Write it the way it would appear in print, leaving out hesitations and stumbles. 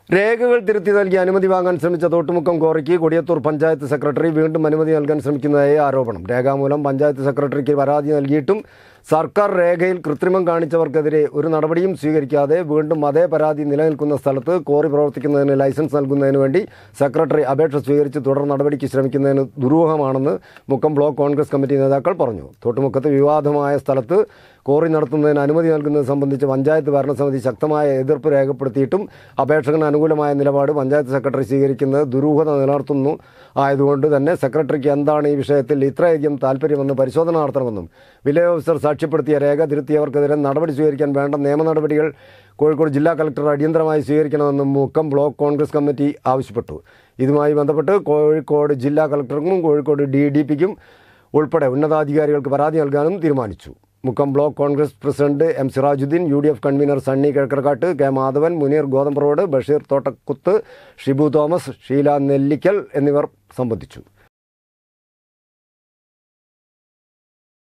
രേഖകൾ തിരുത്തി നൽകി അനുമതി വാങ്ങാൻ ശ്രമിച്ച തോട്ടുമുക്കം ക്വാറിക്ക് കൊടിയത്തൂർ പഞ്ചായത്ത് സെക്രട്ടറി വീണ്ടും അനുമതി നൽകാൻ ശ്രമിക്കുന്നതായി ആരോപണം. രേഖാമൂലം പഞ്ചായത്ത് സെക്രട്ടറിക്ക് പരാതി നൽകിയിട്ടും സർക്കാർ രേഖയിൽ കൃത്രിമം കാണിച്ചവർക്കെതിരെ ഒരു നടപടിയും സ്വീകരിക്കാതെ വീണ്ടും അതേ പരാതി നിലനിൽക്കുന്ന സ്ഥലത്ത് ക്വാറി പ്രവർത്തിക്കുന്നതിന് ലൈസൻസ് നൽകുന്നതിന് വേണ്ടി സെക്രട്ടറി അപേക്ഷ സ്വീകരിച്ച് തുടർ നടപടിക്ക് ശ്രമിക്കുന്നതിന് ദുരൂഹമാണെന്ന് മുക്കം ബ്ലോക്ക് കോൺഗ്രസ് കമ്മിറ്റി നേതാക്കൾ പറഞ്ഞു. തോട്ടുമുക്കത്ത് വിവാദമായ സ്ഥലത്ത് ക്വാറി നടത്തുന്നതിന് അനുമതി നൽകുന്നത് സംബന്ധിച്ച് പഞ്ചായത്ത് ഭരണസമിതി ശക്തമായ എതിർപ്പ് രേഖപ്പെടുത്തിയിട്ടും അപേക്ഷകന് അനുകൂലമായ നിലപാട് പഞ്ചായത്ത് സെക്രട്ടറി സ്വീകരിക്കുന്നത് ദുരൂഹത നിലനിർത്തുന്നു. ആയതുകൊണ്ട് തന്നെ സെക്രട്ടറിക്ക് എന്താണ് ഈ വിഷയത്തിൽ ഇത്രയധികം താല്പര്യമെന്ന് പരിശോധന നടത്തണമെന്നും വില്ലേജ് ഓഫീസർ സാക്ഷ്യപ്പെടുത്തിയ രേഖ തിരുത്തിയവർക്കെതിരെ നടപടി സ്വീകരിക്കാൻ വേണ്ട നിയമ നടപടികൾ കോഴിക്കോട് ജില്ലാ കളക്ടർ അടിയന്തരമായി സ്വീകരിക്കണമെന്നും മുക്കം ബ്ലോക്ക് കോൺഗ്രസ് കമ്മിറ്റി ആവശ്യപ്പെട്ടു. ഇതുമായി ബന്ധപ്പെട്ട് കോഴിക്കോട് ജില്ലാ കളക്ടർക്കും കോഴിക്കോട് DDPക്കും ഉൾപ്പെടെ ഉന്നതാധികാരികൾക്ക് പരാതി നൽകാനും തീരുമാനിച്ചു. Mukkam block Congress president M. Sirajuddin, UDF convener Sunny Kizhakkarkattu, K. Madhavan, Muneer Gothamparoad, Basheer Thottakkuthu, Shibu Thomas, Sheela Nellikkal എന്നിവർ സംബന്ധിച്ചു.